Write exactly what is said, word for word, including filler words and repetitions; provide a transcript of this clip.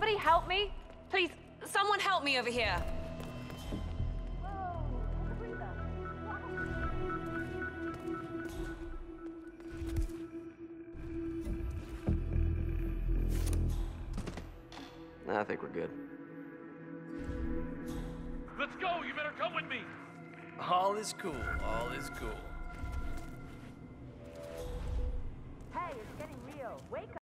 somebody help me? Please, someone help me over here. I think we're good. Let's go! You better come with me! All is cool. All is cool. Hey, it's getting real. Wake up.